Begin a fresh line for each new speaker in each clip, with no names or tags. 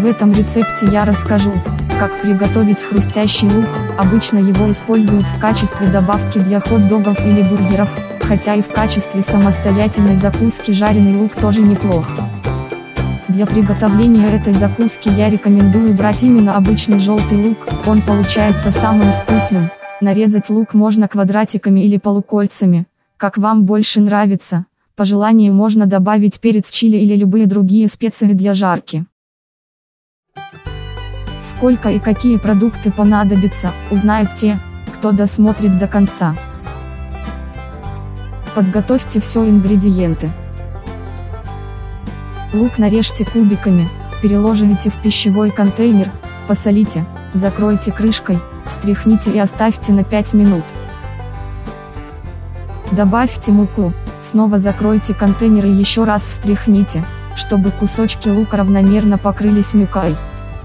В этом рецепте я расскажу, как приготовить хрустящий лук. Обычно его используют в качестве добавки для хот-догов или бургеров, хотя и в качестве самостоятельной закуски жареный лук тоже неплох. Для приготовления этой закуски я рекомендую брать именно обычный желтый лук, он получается самым вкусным. Нарезать лук можно квадратиками или полукольцами, как вам больше нравится. По желанию можно добавить перец чили или любые другие специи для жарки. Сколько и какие продукты понадобятся, узнают те, кто досмотрит до конца. Подготовьте все ингредиенты. Лук нарежьте кубиками, переложите в пищевой контейнер, посолите, закройте крышкой, встряхните и оставьте на 5 минут. Добавьте муку, снова закройте контейнер и еще раз встряхните, чтобы кусочки лука равномерно покрылись мукой.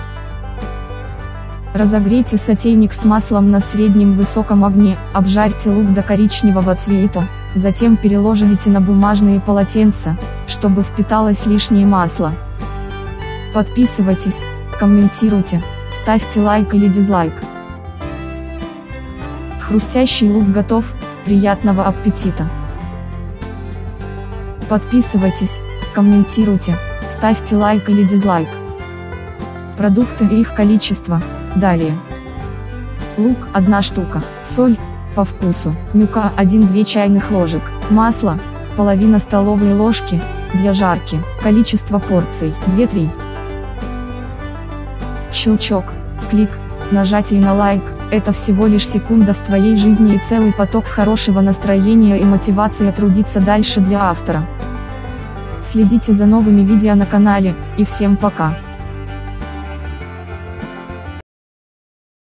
Разогрейте сотейник с маслом на среднем высоком огне, обжарьте лук до коричневого цвета, затем переложите на бумажные полотенца, чтобы впиталось лишнее масло. Подписывайтесь, комментируйте, ставьте лайк или дизлайк. Хрустящий лук готов, приятного аппетита! Подписывайтесь, комментируйте, ставьте лайк или дизлайк. Продукты и их количество. Далее. Лук 1 штука, соль по вкусу, мука 1-2 чайных ложек, масло половина столовой ложки для жарки, количество порций 2-3. Щелчок, клик, нажатие на лайк – это всего лишь секунда в твоей жизни и целый поток хорошего настроения и мотивации трудиться дальше для автора. Следите за новыми видео на канале, и всем пока!